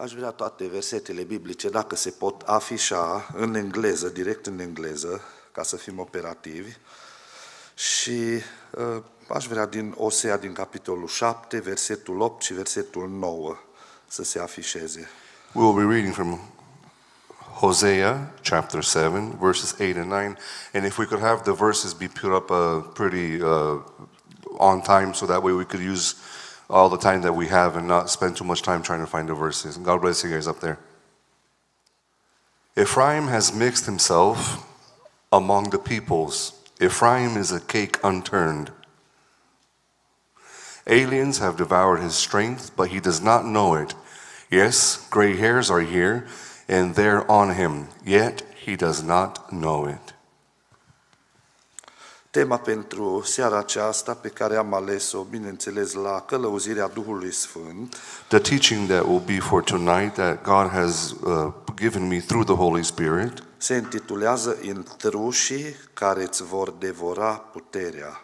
Aș vrea toate versetele biblice, dacă se pot afișa în engleză, direct în engleză, ca să fim operativi. Și aș vrea din Osea, din capitolul 7, versetul 8 și versetul 9 să se afișeze. We will be reading from Hosea chapter 7, verses 8 and 9. And if we could have the verses be put up pretty on time, so that way we could use all the time that we have and not spend too much time trying to find the verses. And God bless you guys up there. Ephraim has mixed himself among the peoples. Ephraim is a cake unturned. Aliens have devoured his strength, but he does not know it. Yes, gray hairs are here, and they're on him, yet he does not know it. Tema pentru seara aceasta pe care am ales-o, bineînțeles, la călăuzirea Duhului Sfânt, The teaching that will be for tonight that God has given me through the Holy Spirit se intitulează Intrușii care îți vor devora puterea.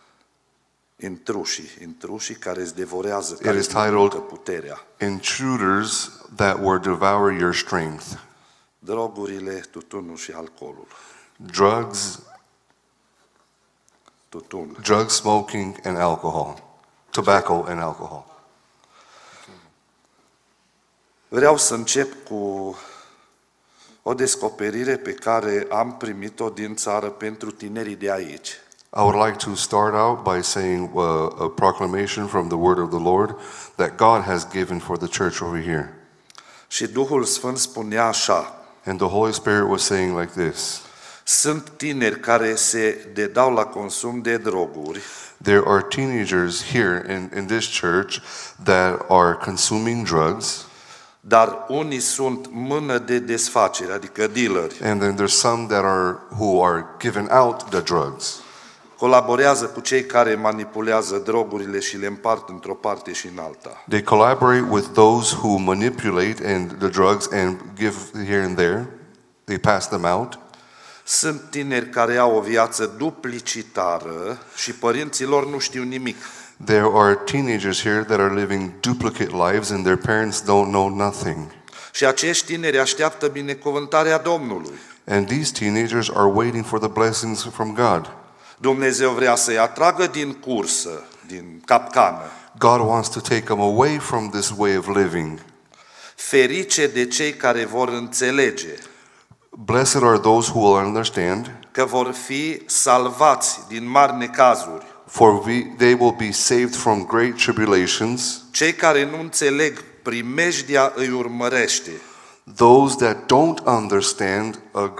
Intrușii care îți devorează, care îți mănâncă puterea. Intruders that will devour your strength. Drogurile, tutunul și alcoolul. Drugs, drug smoking and alcohol. Tobacco and alcohol. Vreau să încep cu o descoperire pe care am primit-o din țară pentru tinerii de aici. I would like to start out by saying a proclamation from the word of the Lord that God has given for the church over here. Și Duhul Sfânt spunea așa: And the Holy Spirit was saying like this. Sunt tineri care se dedau la consum de droguri. There are teenagers here in this church that are consuming drugs. Dar unii sunt mână de desfacere, adică dealeri. And then there's some that who are giving out the drugs. Colaborează cu cei care manipulează drogurile și le împart într-o parte și în alta. They collaborate with those who manipulate the drugs and give here and there. They pass them out. Sunt tineri care au o viață duplicitară și părinții lor nu știu nimic. There are teenagers here that are living duplicate lives and their parents don't know nothing. Și acești tineri așteaptă binecuvântarea Domnului. And these teenagers are waiting for the blessings from God. Dumnezeu vrea să-i atragă din cursă, din capcană. God wants to take them away from this way of living. Ferice de cei care vor înțelege. Blessed are those who will understand. Că vor fi salvați din mari necazuri. For they will be saved from great tribulations. Cei care nu înțeleg, primejdia îi urmărește. Those that don't understand, a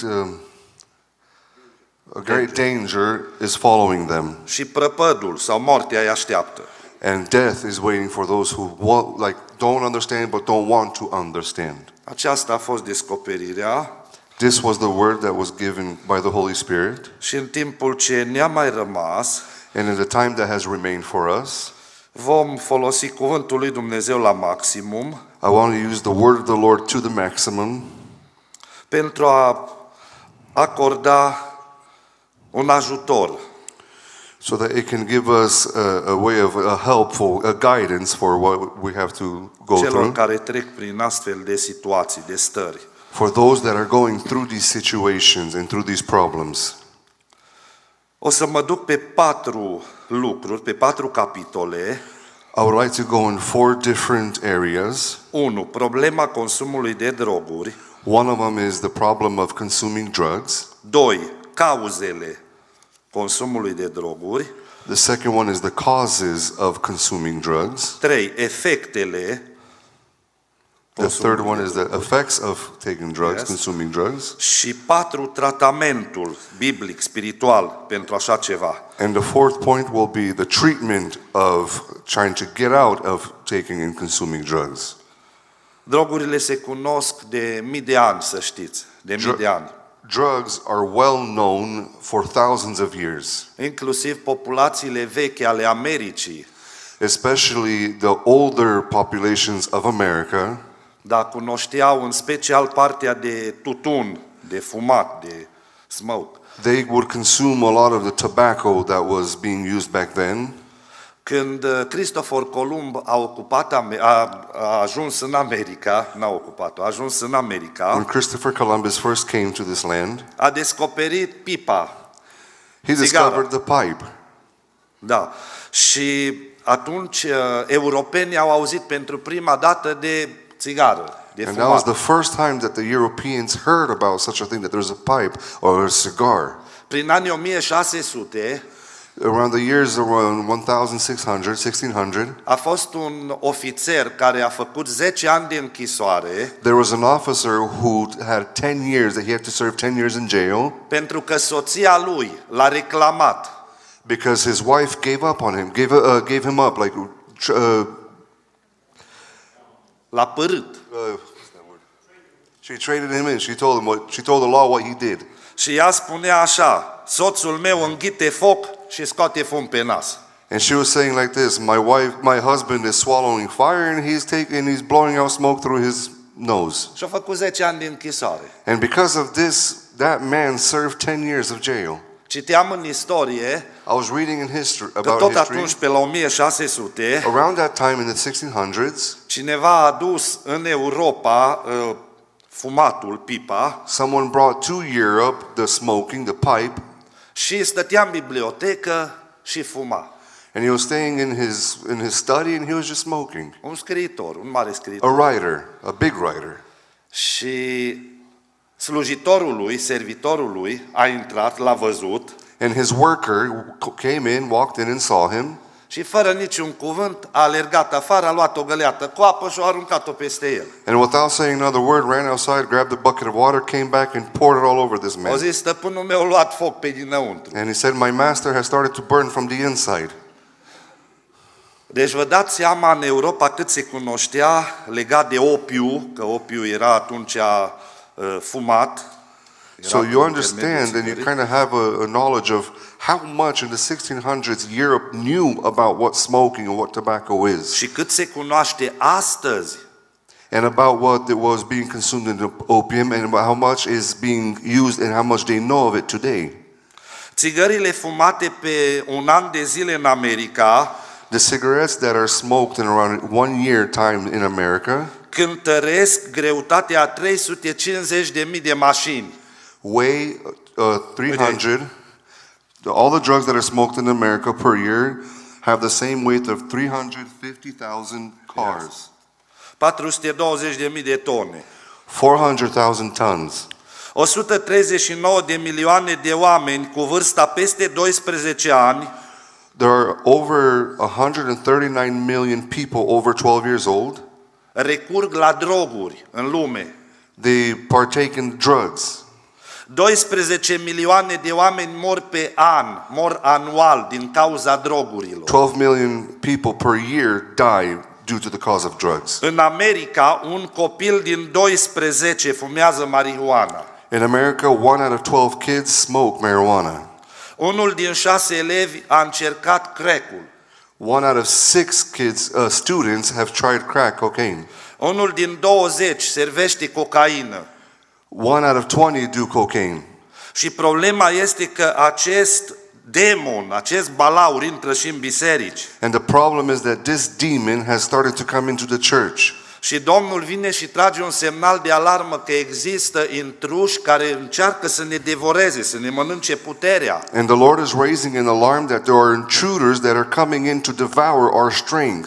great danger is following them. Și prăpădul sau moartea îi așteaptă. And death is waiting for those who don't understand but don't want to understand. Aceasta a fost descoperirea. This was the word that was given by the Holy Spirit. Și în timpul ce ne-a mai rămas, and in the time that has remained for us, vom folosi cuvântul lui Dumnezeu la maximum. I want to use the word of the Lord to the maximum. Pentru a acorda un ajutor. So that it can give us a way of a guidance for what we have to go Celor through. care trec prin astfel de situații, de stări. For those that are going through these situations and through these problems. O să mă duc pe 4 lucruri, pe 4 capitole. I would like to go in 4 different areas. 1. Problema consumului de droguri. One of them is the problem of consuming drugs. 2. Cauzele consumului de droguri. The second one is the causes of consuming drugs. 3. Efectele. The third one is the effects of taking drugs, consuming drugs. Și 4. Tratamentul biblic, spiritual pentru așa ceva. And the fourth point will be the treatment of trying to get out of taking and consuming drugs. Drogurile se cunosc de mii de ani, să știți, de mii de ani. Drugs are well known for thousands of years. Inclusiv populațiile vechi ale Americii. Especially the older populations of America. Da, cunoșteau în special partea de tutun, de fumat, de smoke. They would consume a lot of the tobacco that was being used back then. Când Cristofor Columb a ajuns în America, n-a ocupat-o, a ajuns în America, When Christopher Columbus first came to this land, a descoperit pipa. he discovered the pipe. Da. Și atunci europenii au auzit pentru prima dată de țigară, de And that was fumat. the first time that the Europeans heard about such a thing, that there's a pipe or a cigar. Prin anii 1600 Around the years around 1600, a fost un ofițer care a făcut 10 ani de închisoare there was an officer who had 10 years, that he had to serve 10 years in jail pentru că soția lui l-a reclamat. because his wife gave up on him, gave him up, like L-a părât. she traded him in. She told the law what he did. Și ea spunea așa: soțul meu înghite foc și scoate fum pe nas. And she was saying like this: my husband is swallowing fire and he's blowing out smoke through his nose. Și a făcut 10 ani de închisoare. And because of this, that man served 10 years of jail. Citeam în istorie I was reading in history că about tot history. atunci, pe la 1600, Around that time in the 1600s, cineva a adus în Europa fumatul, pipa, someone brought to Europe the smoking, the pipe, și stătea în bibliotecă și fuma. and he was staying in his study and he was just smoking. Un scriitor, un mare scriitor. A writer, a big writer. Și slujitorul lui, servitorul lui, a intrat, l-a văzut And his worker came in, walked in and saw him, și fără niciun cuvânt a alergat afară, a luat o găleată cu apă și a aruncat-o peste el. and without saying another word, ran outside, grabbed a bucket of water, came back and poured it all over this O man. zis: stăpânul meu a luat foc pe dinăuntru. And he said, my master has started to burn from the inside. Deci vă dați seama în Europa cât se cunoștea legat de opiu, că opiu era atunci fumat. So you understand and you kind of have a knowledge of how much in the 1600s Europe knew about what smoking and what tobacco is, Și cât se cunoaște astăzi. and about what it was being consumed in opium, and about how much is being used and how much they know of it today. Țigările fumate pe un an de zile în America The cigarettes that are smoked in around 1 year time in America cântăresc greutatea a 350.000 de mașini. weigh 300. All the drugs that are smoked in America per year have the same weight of 350,000 cars, 420.000 de tone. 400,000 tons. 139 de milioane de oameni cu vârsta peste 12 ani There are over 139 million people over 12 years old. recurg la droguri în lume. They partake in drugs. 12 milioane de oameni mor anual din cauza drogurilor. 12 million people per year die due to the cause of drugs. În America, un copil din 12 fumează marihuana. In America, 1 out of 12 kids smoke marijuana. Unul din 6 elevi a încercat crack-ul. 1 out of 6 students have tried crack cocaine. Unul din 20 servește cocaină. 1 out of 20 do cocaine. Și problema este că acest demon, acest balaur intră și în biserici. And the problem is that this demon has started to come into the church. Și Domnul vine și trage un semnal de alarmă că există intruși care încearcă să ne devoreze, să ne mănânce puterea. And the Lord is raising an alarm that there are intruders that are coming in to devour our strength.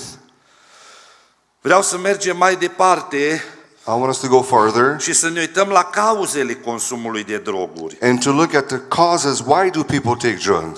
Vreau să mergem mai departe I want us to go farther și să ne uităm la cauzele consumului de droguri. and to look at the causes. Why do people take drugs?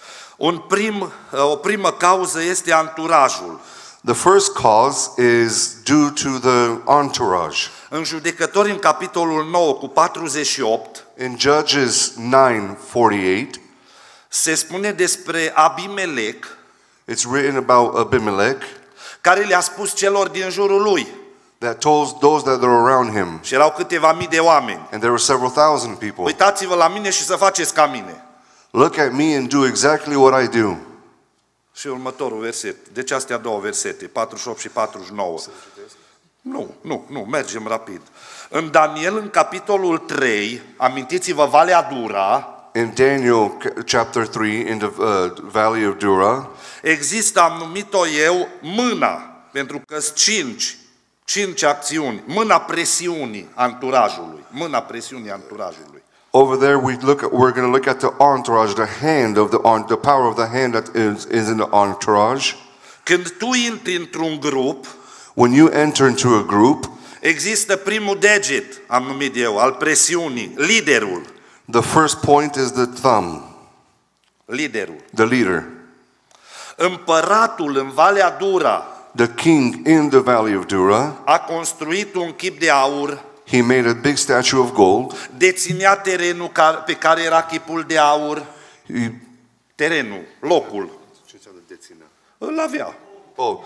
O primă cauză este anturajul. The first cause is due to the entourage. În Judecători, în capitolul 9 cu 48, In Judges 9:48, se spune despre Abimelec, it's written about Abimelech care le-a spus celor din jurul lui. that told those that are around him, Și erau câteva mii de oameni. and there were several thousand people. Uitați-vă la mine și să faceți ca mine. Look at me and do exactly what I do. Și următorul verset. Deci astea două versete, 48 și 49. Nu, mergem rapid. În Daniel, în capitolul 3, amintiți-vă Valea Dura, In Daniel chapter 3, in the valley of Dura, există, am numit-o eu, mâna, pentru că sunt cinci acțiuni, mâna presiunii anturajului, mâna presiunii anturajului. over there we're going to look at the entourage, the hand of the power of the hand that is in the entourage. Când tu intri într-un grup, When you enter into a group, există primul deget, am numit eu, al presiunii, liderul. the first point is the thumb, Liderul. the leader. Împăratul în Valea Dura The king in the valley of Dura, a construit un chip de aur, he made a big statue of gold. deținea terenul pe care era chipul de aur, terenul, locul, îl avea. Oh,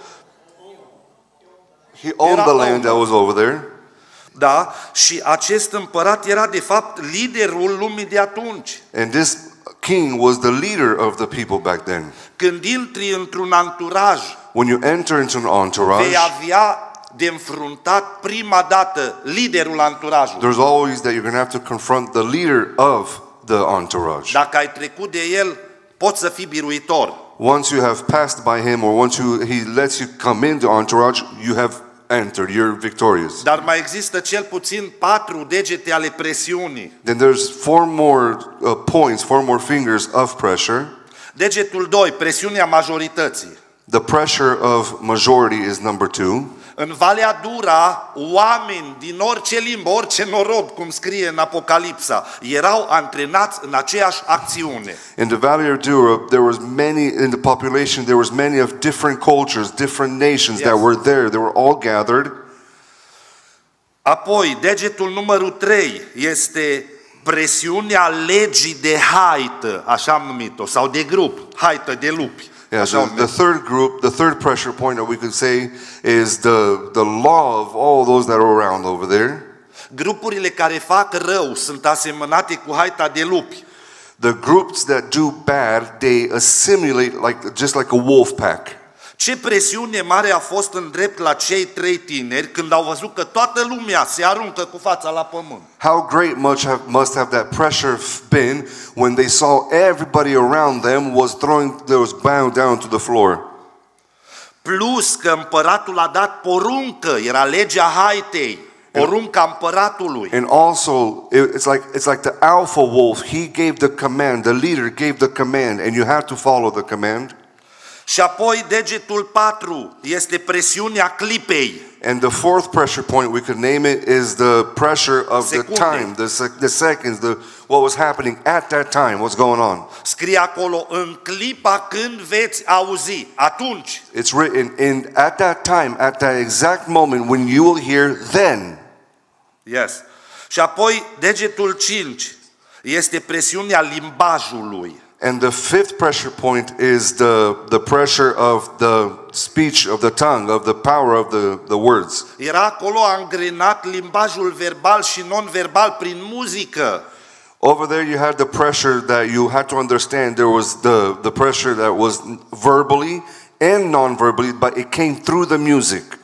he owned the land that was over there. Da? Și acest împărat era de fapt liderul lumii de atunci. And this king was the leader of the people back then. Când intri într-un anturaj, When you enter into an entourage, vei avea de înfruntat prima dată liderul anturajului. there's always that you're going to have to confront the leader of the entourage. Dacă ai trecut de el, poți să fii biruitor. Once you have passed by him, or once he lets you come in the entourage, you have entered, you're victorious. Dar mai există cel puțin 4 degete ale presiunii. Then there's 4 more points, 4 more fingers of pressure. Degetul 2, presiunea majorității. The pressure of majority is number 2. În Valea Dura, oameni din orice limbă, orice norod, cum scrie în Apocalipsa, erau antrenați în aceeași acțiune. In the valley of Dura, there was many in the population. There was many of different cultures, different nations that were there. They were all gathered. Apoi, degetul numărul 3 este presiunea legii de haită, așa am numit-o, sau de grup, haită de lupi. Yeah, the third group, the third pressure point that we could say is the law of all those that are around over there. Grupurile care fac rău sunt asemănate cu haita de lupi. The groups that do bad, they assimilate just like a wolf pack. Ce presiune mare a fost în drept la cei 3 tineri când au văzut că toată lumea se aruncă cu fața la pământ. How great must have that pressure been when they saw everybody around them was bowed down to the floor. Plus că împăratul a dat poruncă, era legea haitei, porunca împăratului. And also, it's like the alpha wolf. He gave the command. The leader gave the command, and you have to follow the command. Și apoi degetul 4 este presiunea clipei. And the fourth pressure point, we could name it, is the pressure of the time, the seconds, what was happening at that time, what's going on. Scrie acolo, în clipa când veți auzi, atunci. It's written at that time, at that exact moment when you will hear then. Yes. Și apoi degetul 5 este presiunea limbajului. And the fifth pressure point is the pressure of the speech, of the tongue, of the power of the words. Era acolo angrenat limbajul verbal și non-verbal prin muzică. Over there you had the pressure that you had to understand. There was the pressure that was verbally and non-verbally, but it came through the music.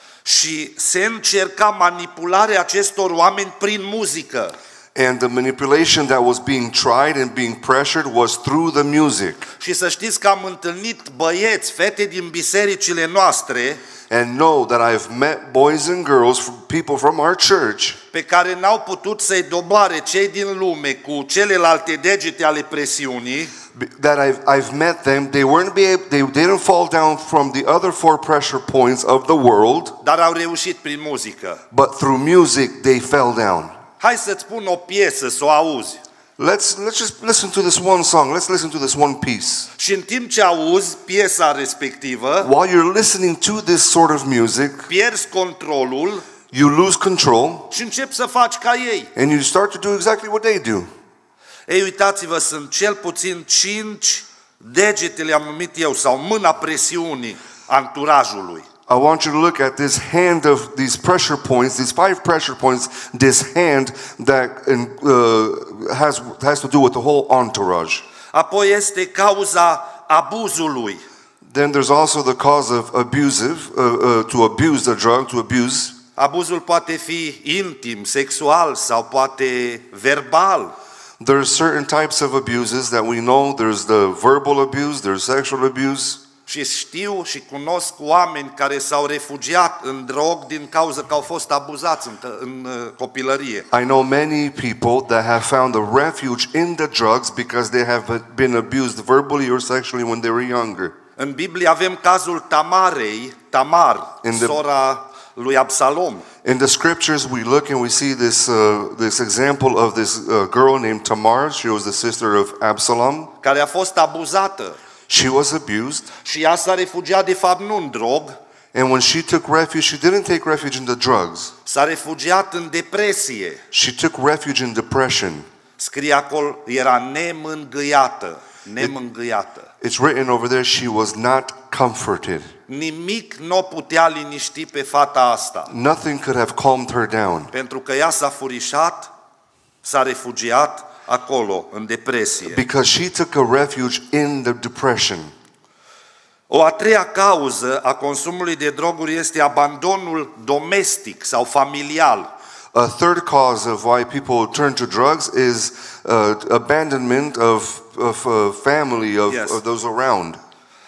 Și se încerca manipularea acestor oameni prin muzică. And the manipulation that was being tried and being pressured was through the music. Și să știți că am întâlnit băieți, fete din bisericile noastre, and know that I've met boys and girls, people from our church, pe care n-au putut să-i doboare cei din lume cu celelalte degete ale presiunii, that I've met them. They didn't fall down from the other 4 pressure points of the world, dar au reușit prin muzică. but through music they fell down. Hai să-ți spun o piesă să o auzi. Let's just listen to this one song. Let's listen to this one piece. Și în timp ce auzi piesa respectivă, While you're listening to this sort of music, pierzi controlul you lose control și începi să faci ca ei. and you start to do exactly what they do. Ei, uitați-vă, sunt cel puțin 5 degete, le-am numit eu, sau mâna presiunii anturajului. I want you to look at this hand of these pressure points, these 5 pressure points, this hand that has to do with the whole entourage. Apoi este cauza abuzului. Then there's also the cause of to abuse the drug, to abuse. Abuzul poate fi intim, sexual sau poate verbal. There's certain types of abuses that we know. There's the verbal abuse, there's sexual abuse. Și știu și cunosc oameni care s-au refugiat în drog din cauza că au fost abuzați în copilărie. I know many people that have found a refuge in the drugs because they have been abused verbally or sexually when they were younger. În Biblie avem cazul Tamar, sora lui Absalom. In the scriptures we look and we see this example of this girl named Tamar. She was the sister of Absalom. Care a fost abuzată. She was abused. Și ea s-a refugiat de fapt nu în drog. And when she took refuge, she didn't take refuge in the drugs. S-a refugiat în depresie. She took refuge in depression. Scrie acolo, era nemângâiată. It's written over there, she was not comforted. Nimic nu putea liniști pe fata asta. Nothing could have calmed her down. Pentru că ea s-a furișat, s-a refugiat acolo, în depresie. Because she took a refuge in the depression. O a treia cauză a consumului de droguri este abandonul domestic sau familial. A third cause of why people turn to drugs is abandonment of family, of those around.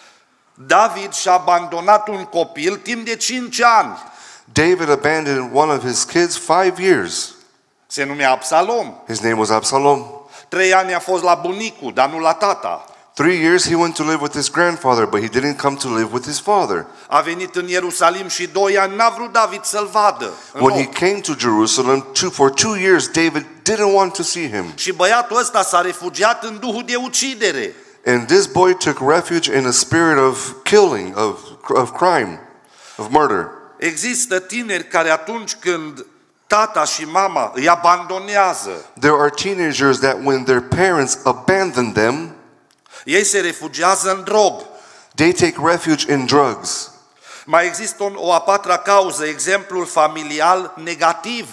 David și-a abandonat un copil timp de 5 ani. David abandoned one of his kids 5 years. Se numea Absalom. His name was Absalom. 3 ani a fost la bunicul, dar nu la tata. 3 years he went to live with his grandfather, but he didn't come to live with his father. A venit în Ierusalim și 2 ani n-a vrut David să-l vadă. When he came to Jerusalem, for 2 years, David didn't want to see him. Și băiatul ăsta s-a refugiat în duhul de ucidere. And this boy took refuge in a spirit of killing, of crime, of murder. Există tineri care atunci când tata și mama îi abandonează, There are teenagers that when their parents abandon them, ei se refugiază în drog. they take refuge in drugs. Mai există o a patra cauză, exemplul familial negativ.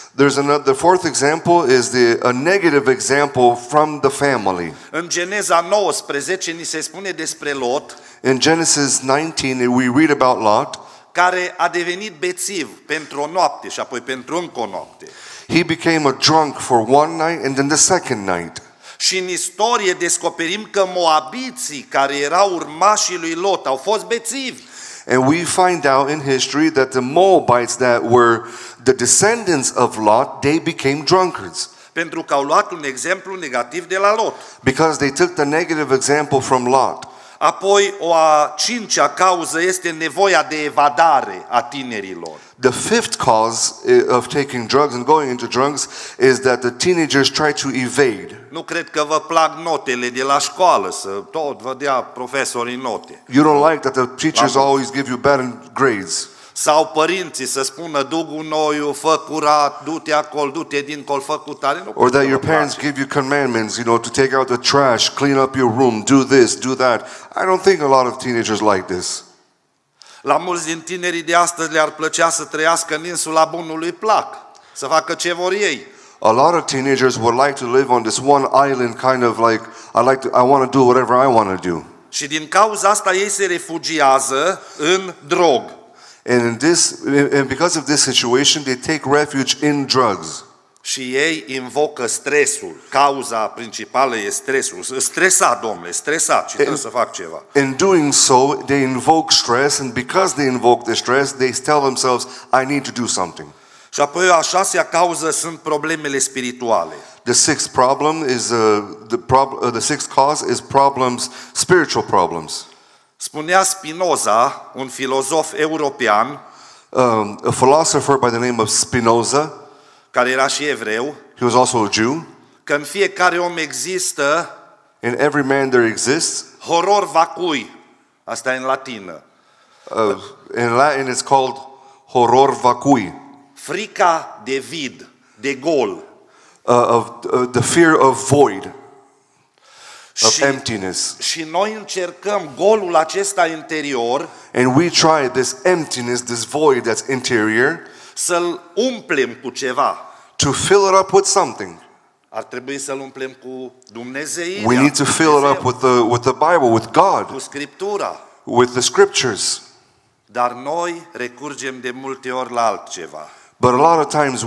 The fourth example is a negative example from the family. În Geneza 19 ni se spune despre Lot. In Genesis 19 we read about Lot, care a devenit bețiv pentru o noapte și apoi pentru încă o noapte. He became a drunk for one night and then the second night. Și în istorie descoperim că moabiții care erau urmașii lui Lot au fost bețivi. And we find out in history that the Moabites that were the descendants of Lot, they became drunkards. Pentru că au luat un exemplu negativ de la Lot. Because they took the negative example from Lot. Apoi o a cincea cauză este nevoia de evadare a tinerilor. The fifth cause of taking drugs and going into drugs is that the teenagers try to evade. Nu cred că vă plac notele de la școală, să tot vă dea profesorii note. You don't like that the teachers always give you bad grades. Sau părinții să spună du gunoiul, fă curat, du-te acolo, du-te dincolo, fă cutare. Or that your parents give you commandments, to take out the trash, clean up your room, do this, do that. I don't think a lot of teenagers like this. La mulți din tinerii de astăzi le-ar plăcea să trăiască în insula bunului plac, să facă ce vor ei. A lot of teenagers would like to live on this one island, kind of like I want to do whatever I want to do. Și din cauza asta ei se refugiază în drog. And because of this situation, they take refuge in drugs. Și ei invocă stresul. Cauza principală e stresul. Stresat, domnule, stresat și trebuie să fac ceva. In doing so, they invoke stress, and because they invoke the stress, they tell themselves, I need to do something. Și apoi a șasea cauză sunt problemele spirituale. The sixth problem is the sixth cause is spiritual problems. Spunea Spinoza, un filozof european, a philosopher by the name of Spinoza, care era și evreu, he was also a Jew, că în fiecare om există in every man there exists horror vacui. Asta e în latină. In Latin it's called horror vacui. Frica de vid, de gol. The fear of void, of emptiness. Și noi încercăm golul acesta interior, and we try this emptiness, this void that's interior, să-l umplem cu ceva. To fill it up with something. Ar trebui să-l umplem cu Dumnezeirea. We need to fill it up with the Bible, with God, cu Scriptura. with the scriptures. Dar noi recurgem de multe ori la altceva. But a lot of times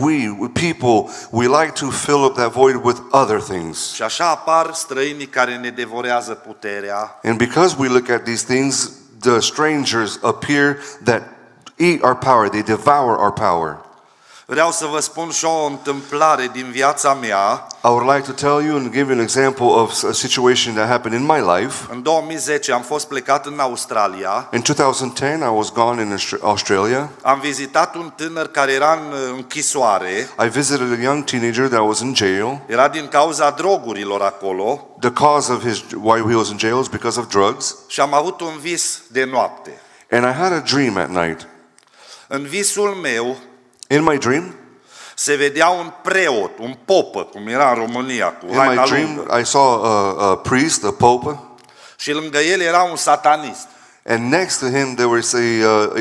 we like to fill up that void with other things. Și așa apar străinii care ne devorează puterea. And because we look at these things, the strangers appear that eat our power, they devour our power. Vreau să vă spun și o întâmplare din viața mea. I would like to tell you and give you an example of a situation that happened in my life. În 2010 am fost plecat în Australia. In 2010, I was gone in Australia. Am vizitat un tânăr care era în închisoare. I visited a young teenager that was in jail. Era din cauza drogurilor acolo. The cause of why he was in jail is because of drugs. Și am avut un vis de noapte. And I had a dream at night. În visul meu In my dream, se vedea un preot, un popă, cum era în România, cu in haina my lungă. dream, I saw a priest, a pope, Și lângă el era un satanist. and next to him there was a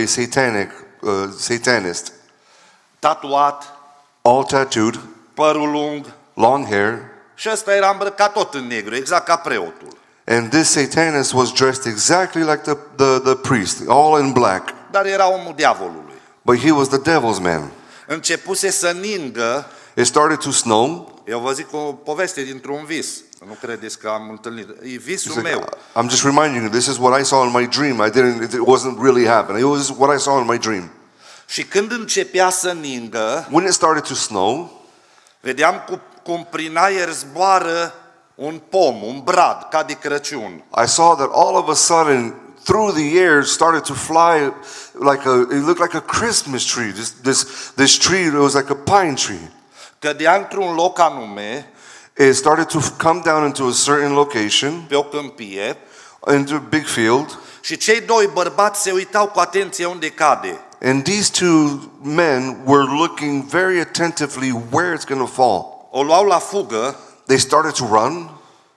satanist, Tatuat, all tattooed, părul lung. long hair, Și ăsta era îmbrăcat tot în negru, exact ca preotul. and this satanist was dressed exactly like the priest, all in black. Dar era omul diavolului. But he was the devil's man. Începuse să ningă. It started to snow. Eu vă zic o poveste dintr-un vis. Nu credeți că am întâlnit. E visul He's like, meu. I'm just reminding you, this is what I saw in my dream. It wasn't really happening. It was what I saw in my dream. Și când începea să ningă, When it started to snow, vedeam cum prin aer zboară un pom, un brad, ca de Crăciun. I saw that all of a sudden, through the air, started to fly it looked like a Christmas tree. This tree, it was like a pine tree. Cădea într-un loc anume, It started to come down into a certain location, pe o câmpie, into a big field, și cei doi bărbați se uitau cu atenție unde cade. and these two men were looking very attentively where it's going to fall. O luau la fugă They started to run,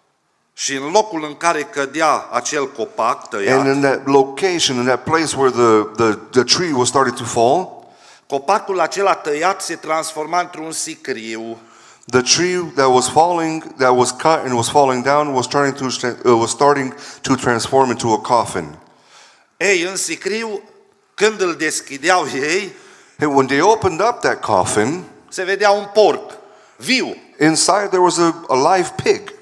și în locul în care cădea acel copac tăiat, and in that location, in that place where the tree was starting to fall, copacul acela tăiat se transforma într-un sicriu. the tree that was falling, that was cut and was falling down, was starting to transform into a coffin. Ei, în sicriu, când îl deschideau ei, And when they opened up that coffin, se vedea un porc, viu. inside there was a live pig.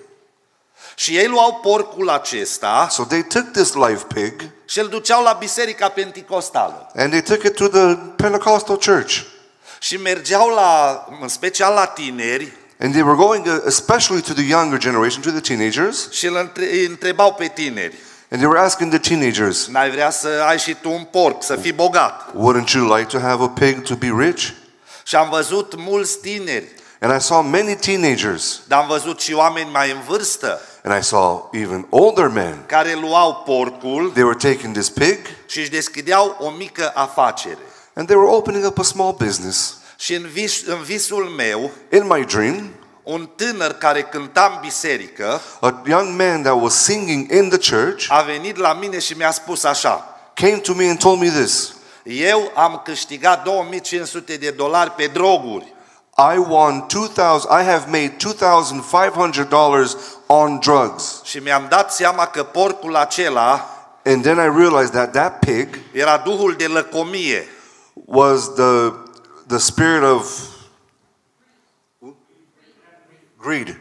Și ei luau porcul acesta So they took this live pig și îl duceau la biserica penticostală. and they took it to the Pentecostal church. Și mergeau în special la tineri, And they were going especially to the younger generation, to the teenagers, și îi întrebau pe tineri: and they were asking the teenagers, n-ai vrea să ai și tu un porc, să fii bogat? wouldn't you like to have a pig to be rich? Și am văzut mulți tineri, And I saw many teenagers, dar am văzut și oameni mai în vârstă and I saw even older men. care luau porcul They were taking this pig și își deschideau o mică afacere. and they were opening up a small business. Și în visul meu, In my dream, un tânăr care cânta în biserică a young man that was singing in the church a venit la mine și mi-a spus așa: came to me and told me this. eu am câștigat $2,500 pe droguri. I have made $2,500 on drugs. Și mi-am dat seama că porcul acela And then I realized that pig era duhul de lăcomie. was the spirit of greed.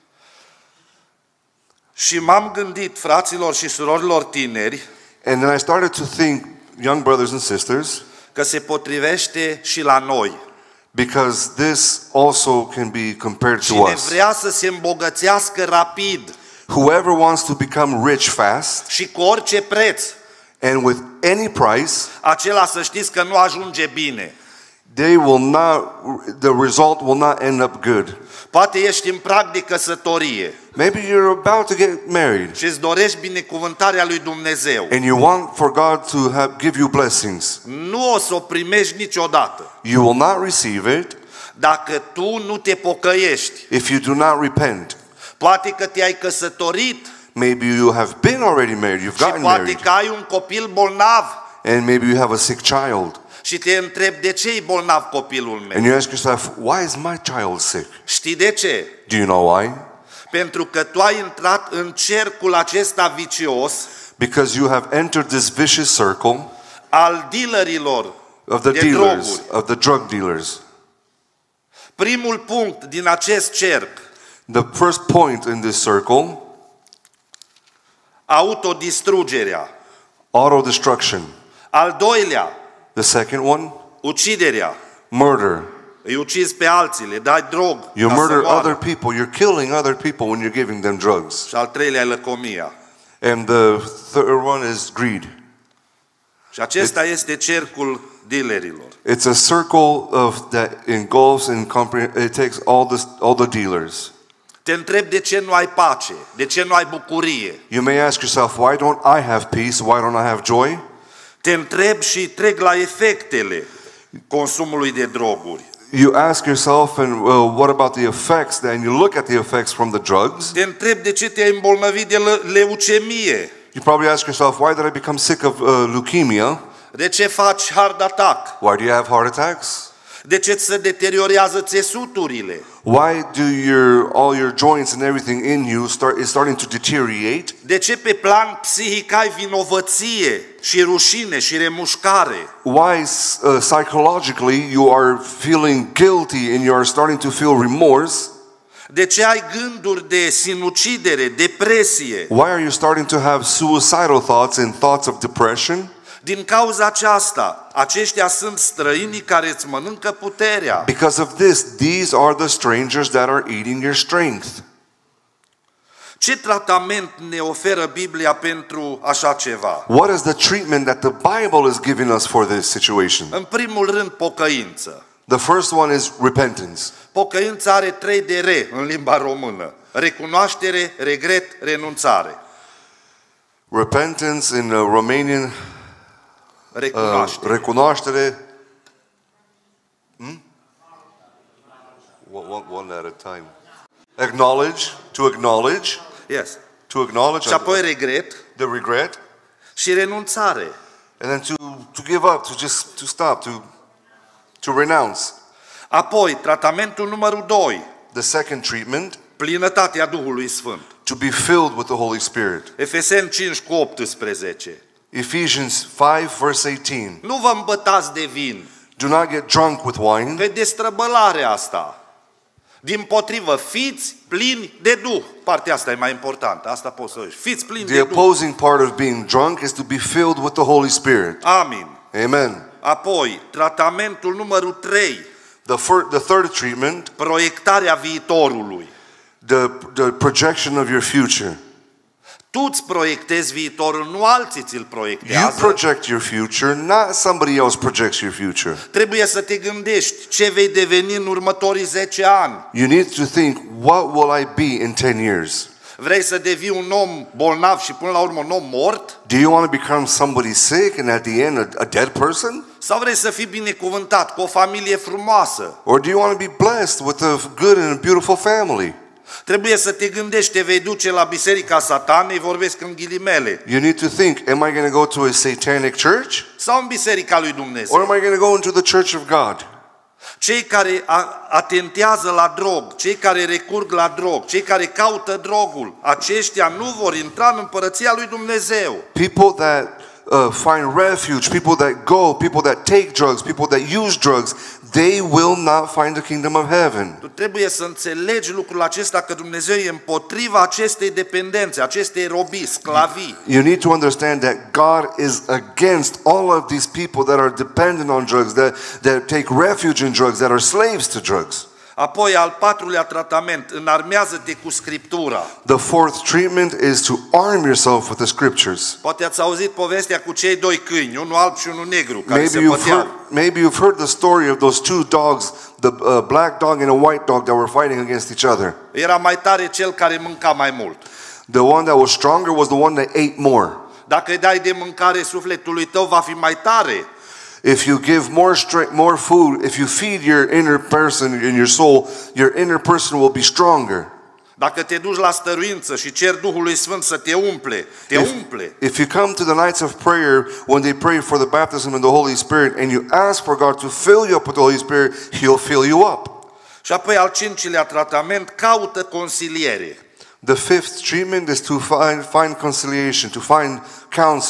Și m-am gândit, fraților și surorilor tineri, And then I started to think, young brothers and sisters, că se potrivește și la noi. because this also can be compared to Cine us. vrea să se îmbogățească rapid Whoever wants to become rich fast și cu orice preț, and with any price, acela să știți că nu ajunge bine. the result will not end up good. Poate ești în prag de căsătorie Maybe you're about to get married și îți dorești binecuvântarea lui Dumnezeu. and you want for God to give you blessings. Nu o să o primești niciodată You will not receive it dacă tu nu te pocăiești. if you do not repent. Poate că te-ai căsătorit Maybe you have been already married, you've și gotten poate married, că ai un copil bolnav and maybe you have a sick child. și te întrebi: de ce e bolnav copilul And meu? you ask yourself, why is my child sick? Știi de ce? Do you know why? Pentru că tu ai intrat în cercul acesta vicios Because you have entered this vicious circle al dealerilor of the de dealers, droguri. of the drug dealers. Primul punct din acest cerc, The first point in this circle, autodistrugerea. auto-destruction. Al doilea, The second one, uciderea. murder. Îi ucizi pe alții, le dai drog You ca să murder moară. other people. You're killing other people when you're giving them drugs. Și al treilea e lăcomia. And the third one is greed. Și acesta este cercul dealerilor. It's a circle that engulfs and it takes all the dealers. Te întreb de ce nu ai pace, de ce nu ai bucurie. You may ask yourself, why don't I have peace? Why don't I have joy? Te întreb și trec la efectele consumului de droguri. You ask yourself, and what about the effects? Then you look at the effects from the drugs. Te întreb de ce te-ai îmbolnăvit de leucemie. You probably ask yourself, why did I become sick of leukemia? De ce faci hard attack? Why do you have heart attacks? De ce ți se deteriorează țesuturile? Why do all your joints and everything in you is starting to deteriorate? De ce pe plan psihic ai vinovăție și rușine și remușcare? Why psychologically you are feeling guilty and you are starting to feel remorse? De ce ai gânduri de sinucidere, depresie? Why are you starting to have suicidal thoughts and thoughts of depression? Din cauza aceasta, aceștia sunt străinii care îți mănâncă puterea. Because of this, these are the strangers that are eating your strength. Ce tratament ne oferă Biblia pentru așa ceva? What is the treatment that the Bible is giving us for this situation? În primul rând, pocăință. The first one is repentance. Pocăința are 3 de re în limba română. Recunoaștere, regret, renunțare. Repentance in Romanian, Recunoaștere. recunoaștere. One at a time. Acknowledge, to acknowledge, Yes. to acknowledge Și apoi regret the regret, și renunțare. and then to give up, to stop, to renounce. Apoi, tratamentul numărul 2, The second treatment, plinătatea Duhului Sfânt. to be filled with the Holy Spirit. Efeseni 5:18. Ephesians 5 verse 18. Nu vă îmbătați de vin, Do not get drunk with wine, pe destrăbălarea asta. Dimpotrivă, fiți plini de Duh. Partea asta e mai importantă, asta poți să zici. Fiți plini the de Duh. opposing part of being drunk is to be filled with the Holy Spirit. Amin. Amen. Apoi, tratamentul numărul 3, The third treatment, proiectarea viitorului. the projection of your future. Tu îți proiectezi viitorul, nu alții ți-l You proiectează. project your future, not somebody else projects your future. Trebuie să te gândești ce vei deveni în următorii 10 ani. You need to think, what will I be in 10 years? Vrei să devii un om bolnav și până la urmă un om mort? Do you want to become somebody sick and at the end a dead person? Sau vrei să fii binecuvântat cu o familie frumoasă? Or do you want to be blessed with a good and a beautiful family? Trebuie să te gândești, te vei duce la biserica satanei, vorbesc în ghilimele, You need to think, am I going to go to a satanic church? sau în biserica lui Or Dumnezeu. am I going to go into the church of God? Cei care atentează la drog, cei care recurg la drog, cei care caută drogul, aceștia nu vor intra în împărăția lui Dumnezeu. People that find refuge, people that go, people that take drugs, people that use drugs, they will not find the kingdom of heaven. Tu trebuie să înțelegi lucrul acesta, că Dumnezeu e împotriva acestei dependențe, acestei robii, sclavii. You need to understand that God is against all of these people that are dependent on drugs, that take refuge in drugs, that are slaves to drugs. Apoi, al 4-lea tratament, înarmează-te cu Scriptura. The fourth treatment is to arm yourself with the scriptures. Poate ați auzit povestea cu cei 2 câini, unul alb și unul negru, care se băteau. Maybe you've heard the story of those two dogs, the black dog and a white dog that were fighting against each other. Era mai tare cel care mânca mai mult. The one that was stronger was the one that ate more. Dacă îi dai de mâncare sufletului tău, va fi mai tare. If you give more strength, more food, if you feed your inner person in your soul, your inner person will be stronger. Dacă te duci la stăruință și ceri Duhului Sfânt să te umple, te umple. If you come to the nights of prayer when they pray for the baptism in the Holy Spirit and you ask for God to fill you up with the Holy Spirit, He'll fill you up. Și apoi al 5-lea tratament, caută consiliere. The fifth treatment is to find conciliation, to find counseling.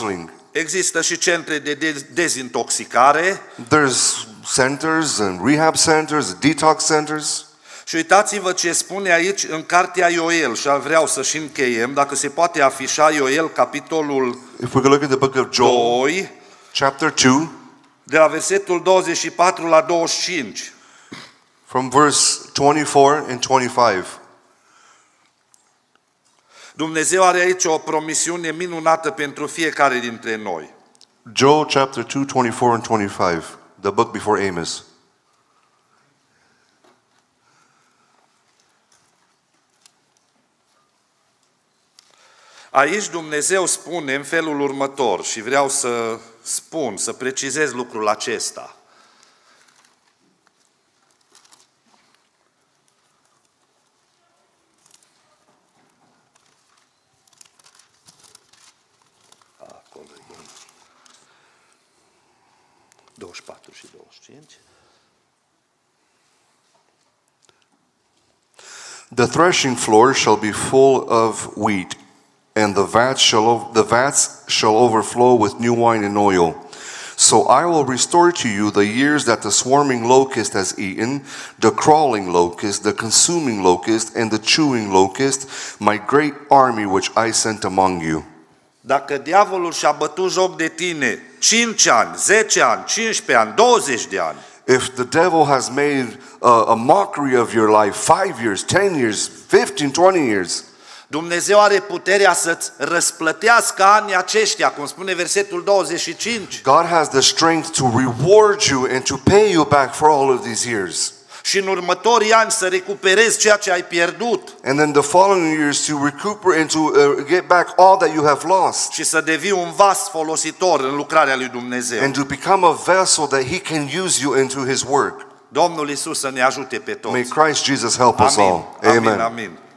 Există și centre de dezintoxicare. There's centers and rehab centers, detox centers. Și uitați-vă ce spune aici în cartea Ioel, și vreau să și încheiem, dacă se poate afișa Ioel, capitolul If we could look at the book of Joel, 2, chapter 2, de la versetul 24 la 25. from verse 24 and 25. Dumnezeu are aici o promisiune minunată pentru fiecare dintre noi. Joel chapter 2, 24 and 25, the book before Amos. Aici Dumnezeu spune în felul următor și vreau să spun, să precizez lucrul acesta. Acolo e 24 și 25. The threshing floor shall be full of wheat, and the vats shall overflow with new wine and oil. So I will restore to you the years that the swarming locust has eaten, the crawling locust, the consuming locust, and the chewing locust, my great army which I sent among you. Dacă diavolul și-a bătut joc de tine 5 ani, 10 ani, 15 ani, 20 de ani, If the devil has made a mockery of your life 5 years, 10 years, 15, 20 years, Dumnezeu are puterea să-ți răsplătească anii aceștia, cum spune versetul 25. God has the strength to reward you and to pay you back for all of these years. Și în următorii ani să recuperezi ceea ce ai pierdut And then the following years to recuperate and to get back all that you have lost. și să devii un vas folositor în lucrarea lui Dumnezeu. And to become a vessel that He can use you into His work. Domnul Iisus să ne ajute pe May toți. Christ Jesus help us Amin. all. Amin. Amen. Amin.